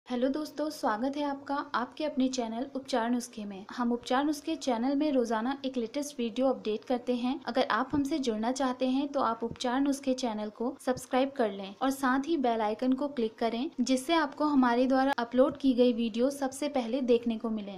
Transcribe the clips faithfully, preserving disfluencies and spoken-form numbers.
Hello दोस्तों, स्वागत है आपका आपके अपने चैनल उपचार नुस्खे में। हम उपचार नुस्खे चैनल में रोजाना एक लेटेस्ट वीडियो अपडेट करते हैं। अगर आप हमसे जुड़ना चाहते हैं तो आप उपचार नुस्खे चैनल को सब्सक्राइब कर लें और साथ ही बेल आइकन को क्लिक करें, जिससे आपको हमारे द्वारा अपलोड की गई वीडियो सबसे पहले देखने को मिले।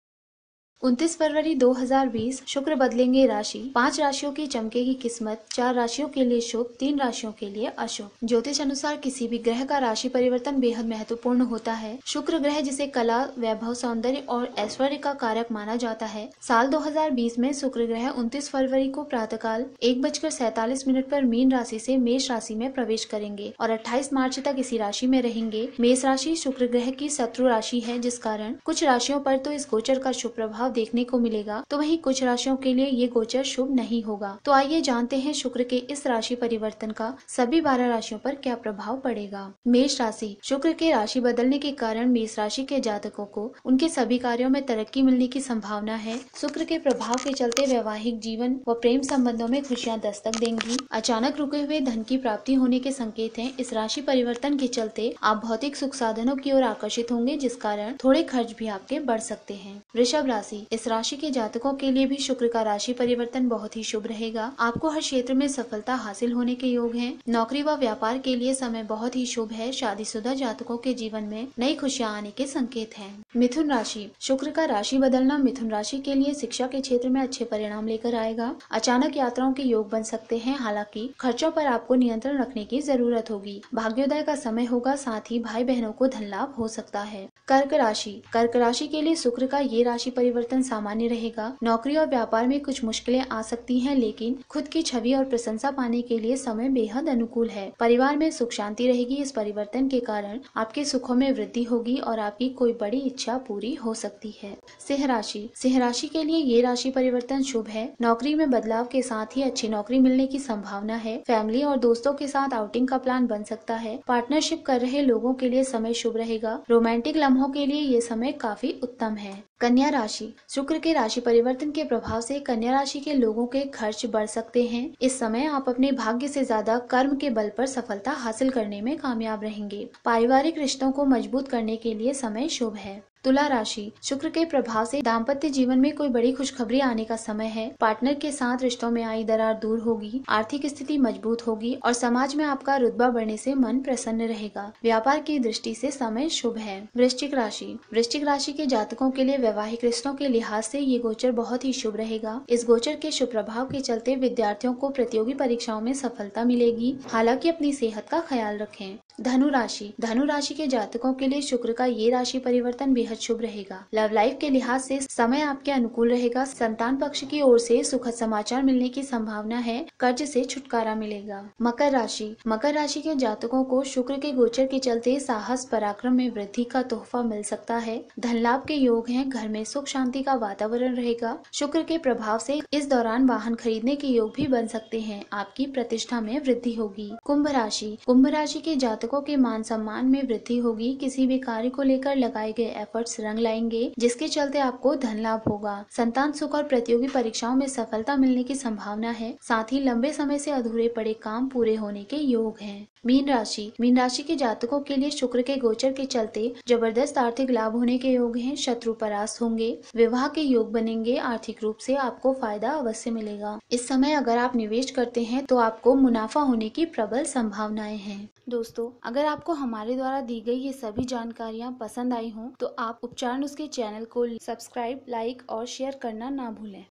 उनतीस फरवरी दो हज़ार बीस शुक्र बदलेंगे राशि। पांच राशियों की चमकेगी किस्मत। चार राशियों के लिए शुभ, तीन राशियों के लिए अशुभ। ज्योतिष अनुसार किसी भी ग्रह का राशि परिवर्तन बेहद महत्वपूर्ण होता है। शुक्र ग्रह जिसे कला, वैभव, सौंदर्य और ऐश्वर्य का कारक माना जाता है। साल दो हज़ार बीस में शुक्र ग्रह उनतीस फरवरी को प्रातःकाल एक बजकर सैतालीस मिनट पर मीन राशि से मेष राशि में प्रवेश करेंगे और अट्ठाईस मार्च तक इसी राशि में रहेंगे। मेष राशि शुक्र ग्रह की शत्रु राशि है, जिस कारण कुछ राशियों पर तो इस गोचर का शुभ प्रभाव देखने को मिलेगा, तो वहीं कुछ राशियों के लिए ये गोचर शुभ नहीं होगा। तो आइए जानते हैं शुक्र के इस राशि परिवर्तन का सभी बारह राशियों पर क्या प्रभाव पड़ेगा। मेष राशि। शुक्र के राशि बदलने के कारण मेष राशि के जातकों को उनके सभी कार्यों में तरक्की मिलने की संभावना है। शुक्र के प्रभाव के चलते वैवाहिक जीवन व प्रेम संबंधों में खुशियां दस्तक देंगी। अचानक रुके हुए धन की प्राप्ति होने के संकेत हैं। इस राशि परिवर्तन के चलते आप भौतिक सुख साधनों की ओर आकर्षित होंगे, जिस कारण थोड़े खर्च भी आपके बढ़ सकते हैं। वृषभ राशि। इस राशि के जातकों के लिए भी शुक्र का राशि परिवर्तन बहुत ही शुभ रहेगा। आपको हर क्षेत्र में सफलता हासिल होने के योग हैं। नौकरी व व्यापार के लिए समय बहुत ही शुभ है। शादीशुदा जातकों के जीवन में नई खुशियां आने के संकेत हैं। मिथुन राशि। शुक्र का राशि बदलना मिथुन राशि के लिए शिक्षा के क्षेत्र में अच्छे परिणाम लेकर आएगा। अचानक यात्राओं के योग बन सकते हैं, हालांकि खर्चों पर आपको नियंत्रण रखने की जरूरत होगी। भाग्योदय का समय होगा, साथ ही भाई बहनों को धन लाभ हो सकता है। कर्क राशि। कर्क राशि के लिए शुक्र का ये राशि परिवर्तन सामान्य रहेगा। नौकरी और व्यापार में कुछ मुश्किलें आ सकती हैं, लेकिन खुद की छवि और प्रशंसा पाने के लिए समय बेहद अनुकूल है। परिवार में सुख शांति रहेगी। इस परिवर्तन के कारण आपके सुखों में वृद्धि होगी और आपकी कोई बड़ी इच्छा पूरी हो सकती है। सिंह राशि। सिंह राशि के लिए ये राशि परिवर्तन शुभ है। नौकरी में बदलाव के साथ ही अच्छी नौकरी मिलने की संभावना है। फैमिली और दोस्तों के साथ आउटिंग का प्लान बन सकता है। पार्टनरशिप कर रहे लोगों के लिए समय शुभ रहेगा। रोमांटिक लम्हों के लिए ये समय काफी उत्तम है। कन्या राशि। शुक्र के राशि परिवर्तन के प्रभाव से कन्या राशि के लोगों के खर्च बढ़ सकते हैं। इस समय आप अपने भाग्य से ज्यादा कर्म के बल पर सफलता हासिल करने में कामयाब रहेंगे। पारिवारिक रिश्तों को मजबूत करने के लिए समय शुभ है। तुला राशि। शुक्र के प्रभाव से दाम्पत्य जीवन में कोई बड़ी खुशखबरी आने का समय है। पार्टनर के साथ रिश्तों में आई दरार दूर होगी। आर्थिक स्थिति मजबूत होगी और समाज में आपका रुतबा बढ़ने से मन प्रसन्न रहेगा। व्यापार की दृष्टि से समय शुभ है। वृश्चिक राशि। वृश्चिक राशि के जातकों के लिए वैवाहिक रिश्तों के लिहाज से ये गोचर बहुत ही शुभ रहेगा। इस गोचर के शुभ प्रभाव के चलते विद्यार्थियों को प्रतियोगी परीक्षाओं में सफलता मिलेगी, हालांकि अपनी सेहत का ख्याल रखें। धनु राशि। धनु राशि के जातकों के लिए शुक्र का ये राशि परिवर्तन बेहद शुभ रहेगा। लव लाइफ के लिहाज से समय आपके अनुकूल रहेगा। संतान पक्ष की ओर से सुखद समाचार मिलने की संभावना है। कर्ज से छुटकारा मिलेगा। मकर राशि। मकर राशि के जातकों को शुक्र के गोचर के चलते साहस पराक्रम में वृद्धि का तोहफा मिल सकता है। धन लाभ के योग हैं। घर में सुख शांति का वातावरण रहेगा। शुक्र के प्रभाव से इस दौरान वाहन खरीदने के योग भी बन सकते हैं। आपकी प्रतिष्ठा में वृद्धि होगी। कुंभ राशि। कुंभ राशि के जातकों के मान सम्मान में वृद्धि होगी। किसी भी कार्य को लेकर लगाए गए एफर्ट्स रंग लाएंगे, जिसके चलते आपको धन लाभ होगा। संतान सुख और प्रतियोगी परीक्षाओं में सफलता मिलने की संभावना है। साथ ही लंबे समय से अधूरे पड़े काम पूरे होने के योग हैं। मीन राशि। मीन राशि के जातकों के लिए शुक्र के गोचर के चलते जबरदस्त आर्थिक लाभ होने के योग हैं। शत्रु परास्त होंगे। विवाह के योग बनेंगे। आर्थिक रूप से आपको फायदा अवश्य मिलेगा। इस समय अगर आप निवेश करते हैं तो आपको मुनाफा होने की प्रबल संभावनाएं हैं। दोस्तों, अगर आपको हमारे द्वारा दी गई ये सभी जानकारियाँ पसंद आई हों तो आप उपचार नुस्खे चैनल को सब्सक्राइब, लाइक और शेयर करना ना भूलें।